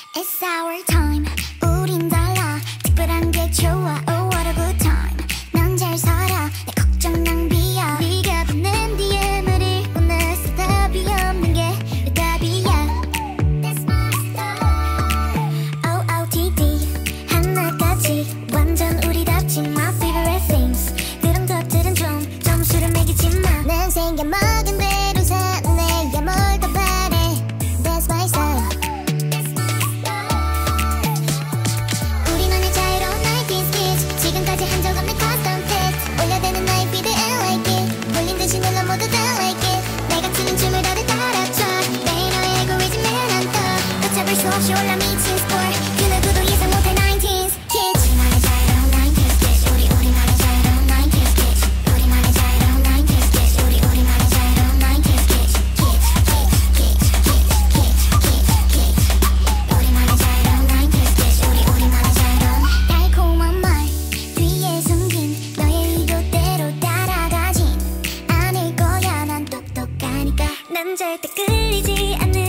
It's our time. 우린 달라. 특별한 게 좋아. Oh what a good time. 넌 잘 살아. 내 걱정 낭비야. 네가 보낸 DM을 읽고 나서 답이 없는 게 왜 답이야. That's my style. OOTD 하나같이 완전 우리답지. My favorite things. 그런 것들은 좀 점수를 매기지 마. 난 생겨먹은 대로 사네. 야 뭘 더 바래. That's my style. 지금까지 한 적 없는 custom fit. 올려대는 나의 beat and like it. 돌린 듯이 눌러 모두 다 like it. 내가 추는 춤을 다들 따라춰. 매일 너의 알고리즘에 난 떠. 걷잡을 수 없이 올라 미친 sport. 그 누구도 예상 못할 19s Kitsch. 우리만의 자유로운 19s Kitsch. 우리만의 자유로운 19s Kitsch. 우리만의 자유로운 19s Kitsch. 우리만의 자유로운 19s Kitsch. 우리만의 자유로운 19s Kitsch. 우리만의 자유로운 달콤한 말 뒤에 숨긴 너의 의도대로 따라가진 않을 거야. 난 똑똑하니까. 난 절대 끌리지 않는